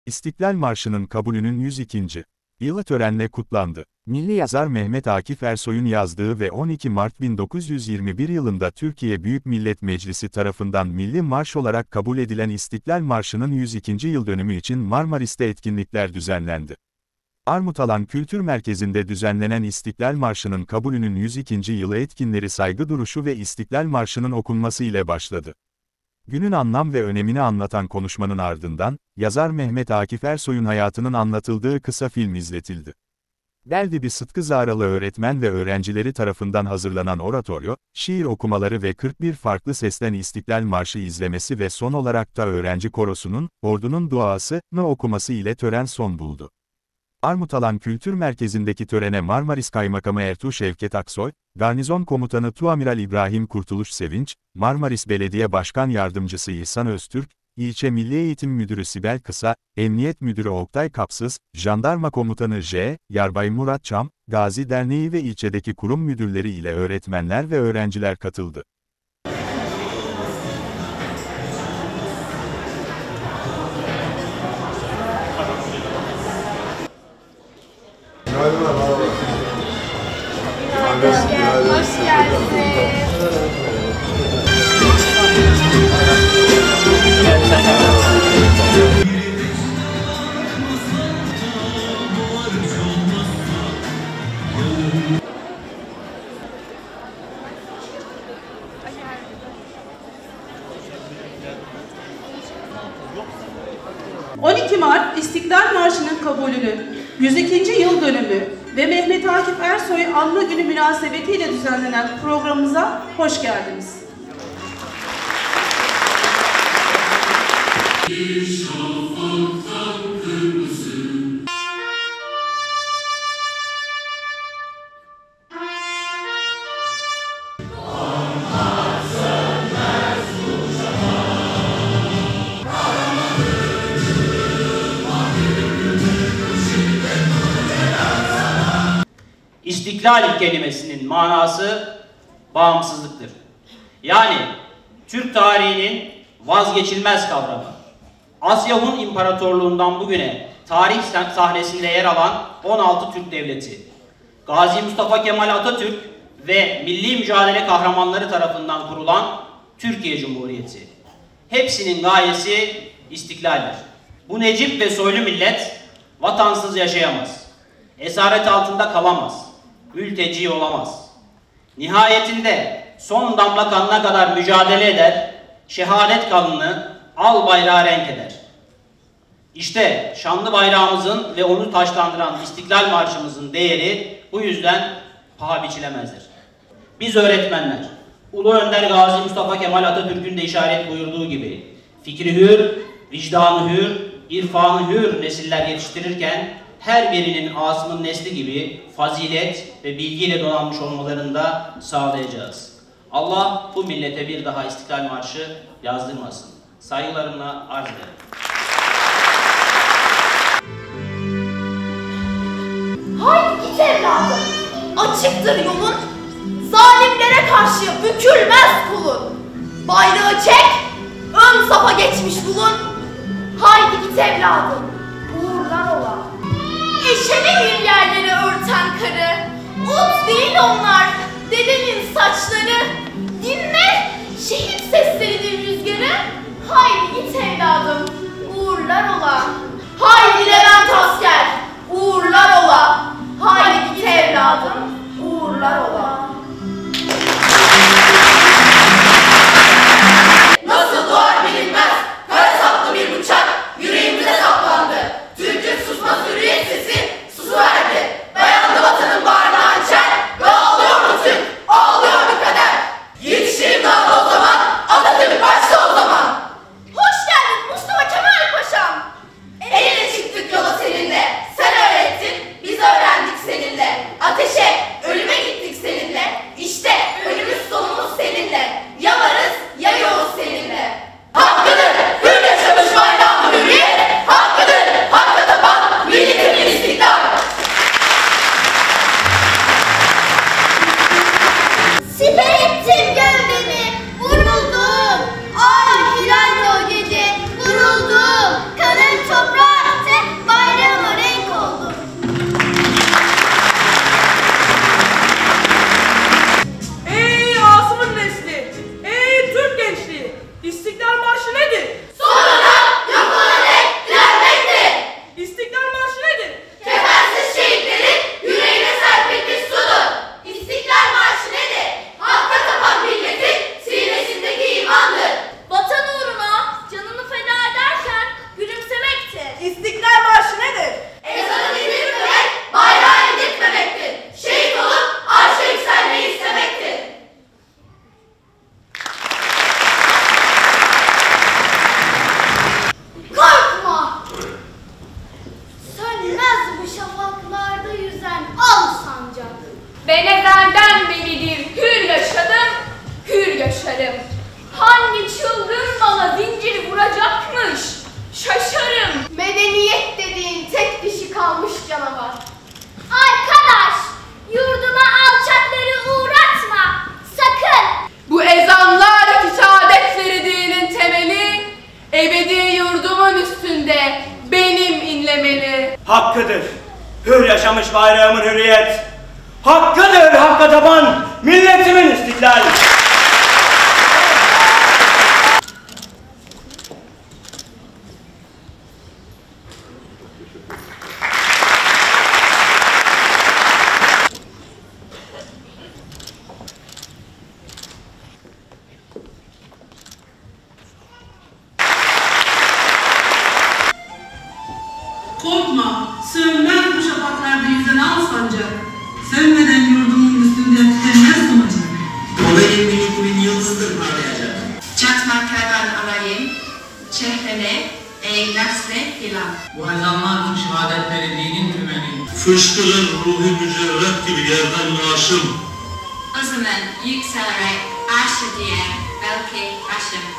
İstiklal Marşı'nın kabulünün 102. yılı törenle kutlandı. Milli yazar Mehmet Akif Ersoy'un yazdığı ve 12 Mart 1921 yılında Türkiye Büyük Millet Meclisi tarafından milli marş olarak kabul edilen İstiklal Marşı'nın 102. yıl dönümü için Marmaris'te etkinlikler düzenlendi. Armutalan Kültür Merkezi'nde düzenlenen İstiklal Marşı'nın kabulünün 102. yılı etkinleri saygı duruşu ve İstiklal Marşı'nın okunması ile başladı. Günün anlam ve önemini anlatan konuşmanın ardından, yazar Mehmet Akif Ersoy'un hayatının anlatıldığı kısa film izletildi. Beldibi Sıtkı Zaralı öğretmen ve öğrencileri tarafından hazırlanan oratoryo, şiir okumaları ve 41 farklı sesten İstiklal Marşı izlemesi ve son olarak da öğrenci korosunun, ordunun duasını okuması ile tören son buldu. Armutalan Kültür Merkezi'ndeki törene Marmaris Kaymakamı Ertuğ Şevket Aksoy, Garnizon Komutanı Tuamiral İbrahim Kurtuluş Sevinç, Marmaris Belediye Başkan Yardımcısı İhsan Öztürk, İlçe Milli Eğitim Müdürü Sibel Kısa, Emniyet Müdürü Oktay Kapsız, Jandarma Komutanı Yarbay Murat Çam, Gazi Derneği ve ilçedeki kurum müdürleri ile öğretmenler ve öğrenciler katıldı. Hoş geldiniz. 12 Mart İstiklal Marşı'nın kabulünün 102. yıl dönümü ve Mehmet Akif Ersoy anma günü münasebetiyle düzenlenen programımıza hoş geldiniz. İstiklal kelimesinin manası bağımsızlıktır. Yani Türk tarihinin vazgeçilmez kavramı. Asya Hun İmparatorluğundan bugüne tarih sahnesinde yer alan 16 Türk devleti, Gazi Mustafa Kemal Atatürk ve milli mücadele kahramanları tarafından kurulan Türkiye Cumhuriyeti. Hepsinin gayesi istiklaldir. Bu necip ve soylu millet vatansız yaşayamaz. Esaret altında kalamaz. Mülteci olamaz. Nihayetinde son damla kanına kadar mücadele eder, şehadet kanını al bayrağı renk eder. İşte şanlı bayrağımızın ve onu taşlandıran İstiklal Marşımızın değeri bu yüzden paha biçilemezdir. Biz öğretmenler, Ulu Önder Gazi Mustafa Kemal Atatürk'ün de işaret buyurduğu gibi fikri hür, vicdanı hür, irfanı hür nesiller yetiştirirken her birinin Asım'ın nesli gibi fazilet ve bilgiyle donanmış olmalarını da sağlayacağız. Allah bu millete bir daha İstiklal Marşı yazdırmasın. Saygılarımla arz ederim. Haydi git evladım, açıktır yolun, zalimlere karşı bükülmez kulun. Bayrağı çek, ön safa geçmiş bulun. Haydi git evladım, uğurlar ola. Eşeğin yerleri örten karı, ut değil onlar, dedenin saçları. Dinle, şehit sesleridir rüzgarı. Haydi git evladım, uğurlar ola. Haydi Levent asker, uğurlar ola. Haydi git evladım, uğurlar ola. Nasıl doğar bilinmez, kara saplı bir bıçak yüreğimize saplandı. Türk'ün susmaz hürriyet sesi susuverdi. Dayandı vatanın bağrına hançer ve ağlıyordu Türk, ağlıyordu kader. Yetişeyim daha o zaman, Atatürk başta o zaman. Hoş geldin Mustafa Kemal Paşam. İstiklal Marşı nedir? Ezanı dinletmemek, bayrağı indirtmemektir. Şehit olup arşa yükselmeyi istemektir. Korkma! Sönmez bu şafaklarda yüzen al sancak. Ben ezelden beridir hür yaşadım, hür yaşarım. Hangi çılgın bana zincir vuracakmış? Şaşarım. Medeniyet dediğin tek dişi kalmış canavar. Arkadaş, yurduma alçakları uğratma, sakın. Bu ezanlar şehadetleri dinin temeli, ebedi yurdumun üstünde benim inlemeli. Hakkıdır. Hür yaşamış bayrağımın hürriyet. Hakkıdır hakka taban milletimin istiklal. Korkma, sönmez bu şafaklarda yüzen al sancak. Sönmeden yurdumun üstünde tükenmez samacak. O benim milletimin yıldızıdır parlayacak. Çatmak kervan alayım, çehrene, nasre filan. Bu ezanlar şehadetleri dinin tümeni. Fışkırır ruhi mücerret gibi yerden naşım. O zaman yükselerek arşa diye belki başım.